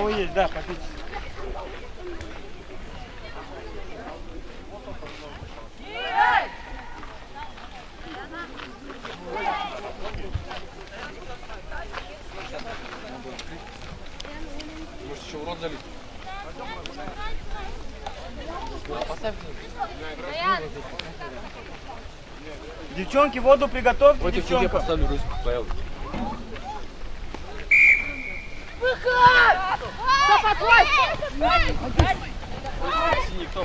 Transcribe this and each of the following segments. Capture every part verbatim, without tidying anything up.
кого есть, да, попить. Может еще в рот залить? Поставь. Девчонки, воду приготовьте, Вот девчонка. я поставлю ручку, поел. Выход! Стоп, отвой! Синий кто?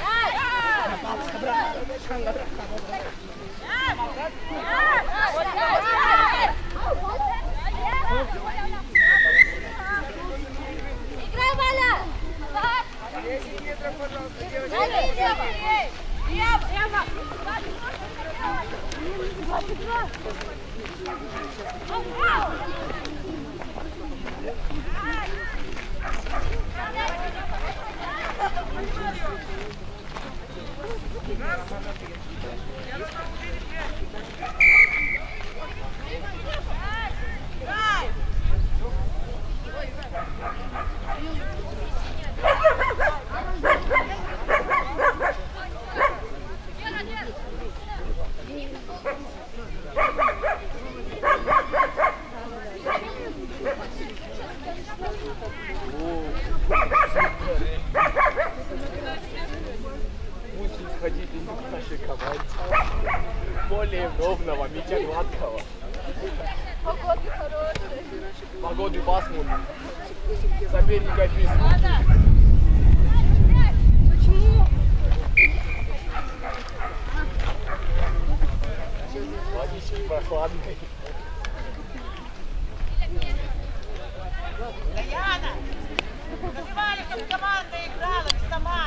Играй, Валя! десять метров, пожалуйста, девочки. Прямо, прямо! Мучить сходить и пошиковать. Более ровного, мяча гладкого. Погода хорошая. Погоды пасмурные. Соперника без. Почему? Водички прохладные. Даяна! Называли, как команда играла, не сама.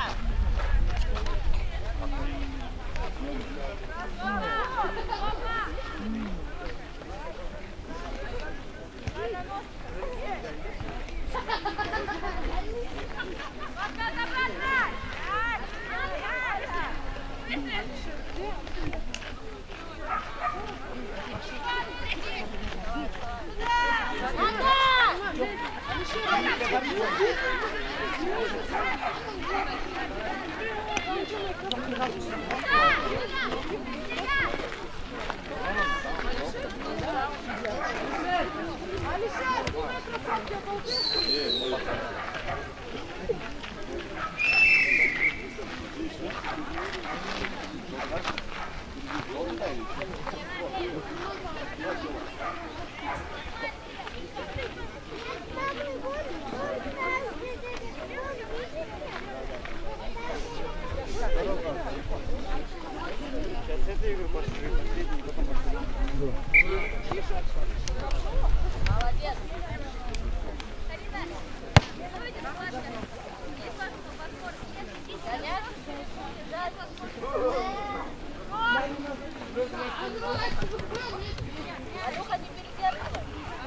Алёха, не передерживай.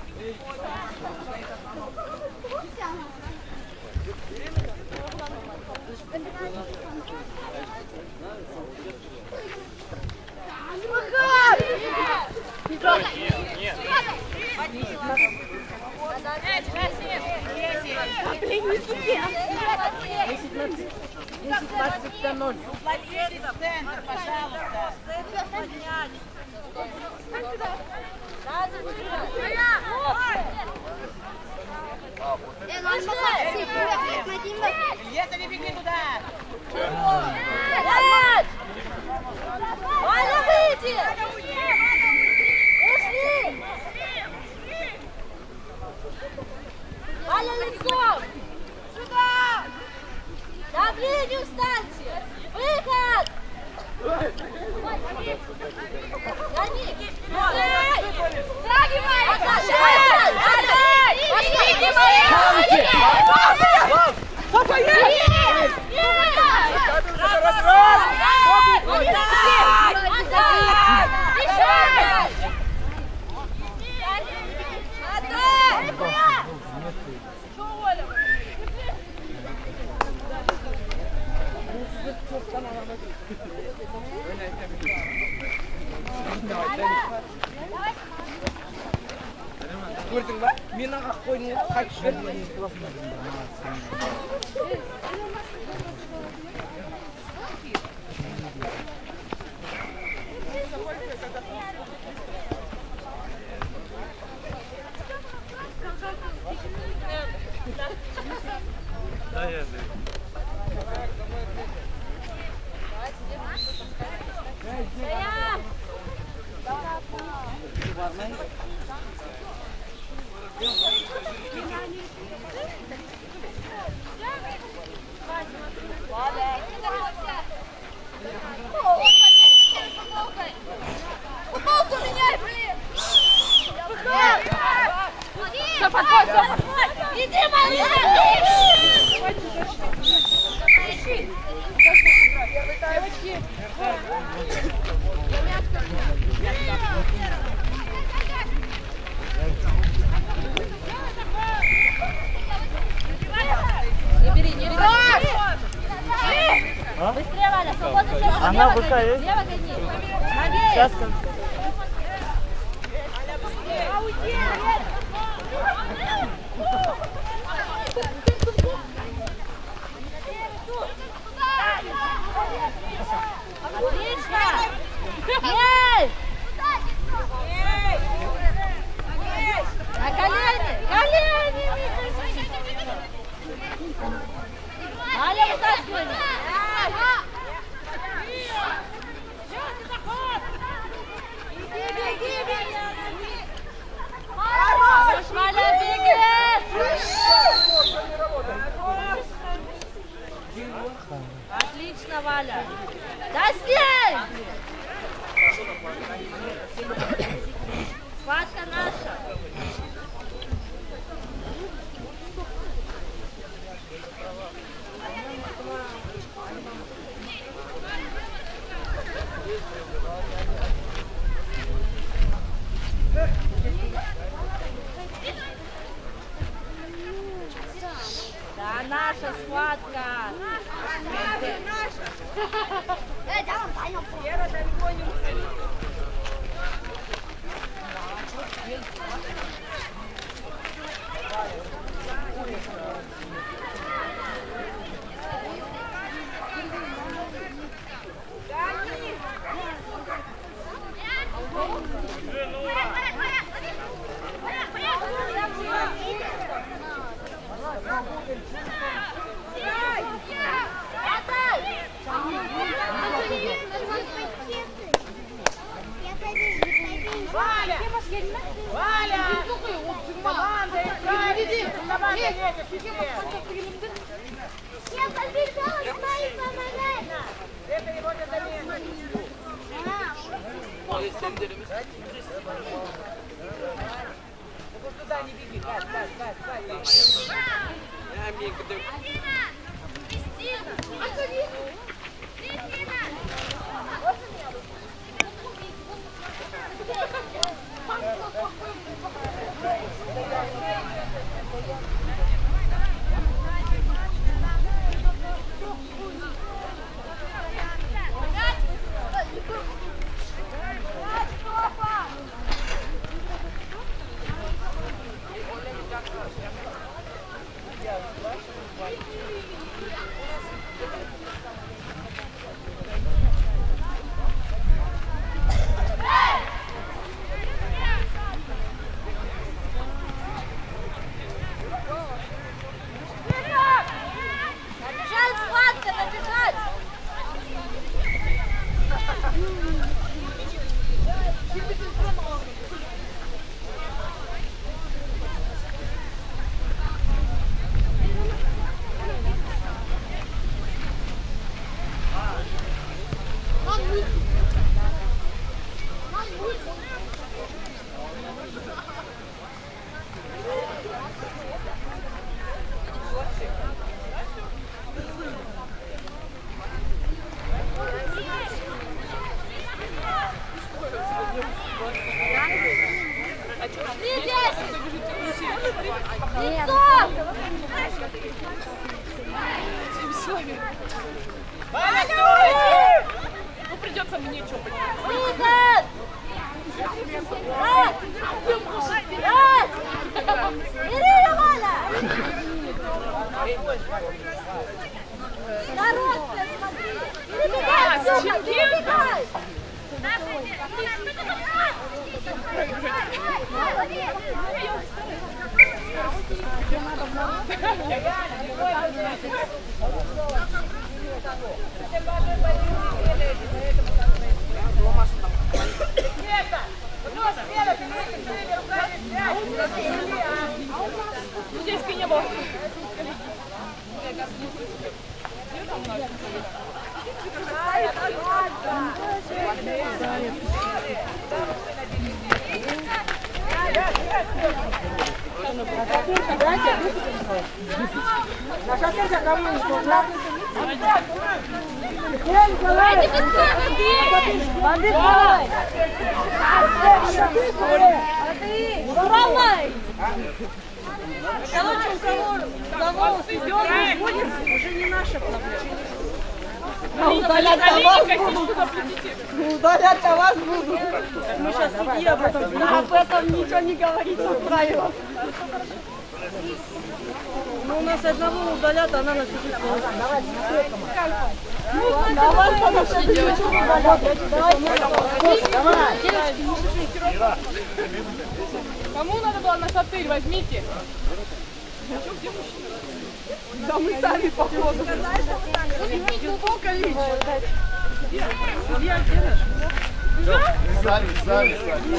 двадцать ноль. Владелец, центр, пожалуйста. Илья, не беги туда. Валя, выйди! Ушли! Валя, лицом! Сюда! Давление встаньте! Выход! Гони! Страгивай! Отложи! Отложи! Папа, есть! Көрдің ба? Мен ақ қойдың қайтып жібердім. Футболку меняй, блин! Все, подходь, все. Иди, малыш! Не бери, не бери. Быстрее, Валя, свободно все. Она пускай есть. Лево гони. Сейчас. Отлично! Ей! На колени! Колени! Аля, вытаскивай! Хорош, Валя, беги! Отлично, Валя! Да сней! Схватка наша! Да, наша схватка! Эй, да, он понял. Валя! Валя! Команда играет! Команда едет! Я побежала, смотри, помогай! Это его замена. Ну туда не беги, Кать, Кать, Кать, Кать. Кристина! Кристина! Кристина! Набежать, схватка, набежать! Ну придется мне чопать. Выход! Раз! Раз! Здесь не было. Короче, у кого за волосы дёрнуть будет, уже не наша проблема. А удалять вас будут. Удалять вас будут. Мы сейчас сидим об этом. Да, об этом ничего не говорится в правилах. Ну, у нас одного удалят, а она на всякий случай. Ну, давай, давай, девочки. Давай. Кому надо было на шатырь? Возьмите. Да мы сами походу. Сколько лишь? Сами, сами,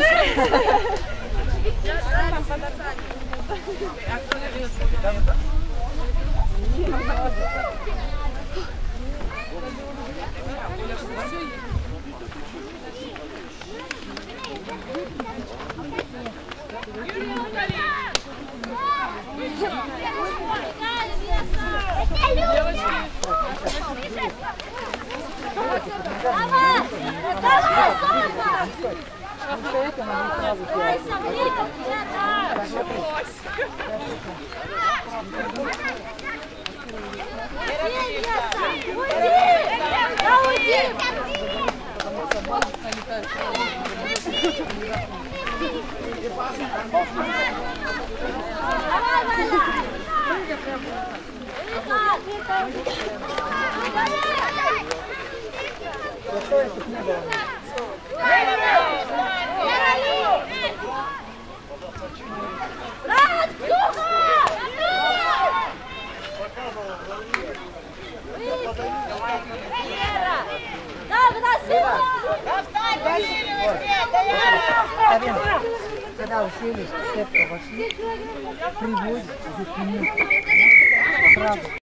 Когда уселись, в сетку вошли, приводят к нему. Правда.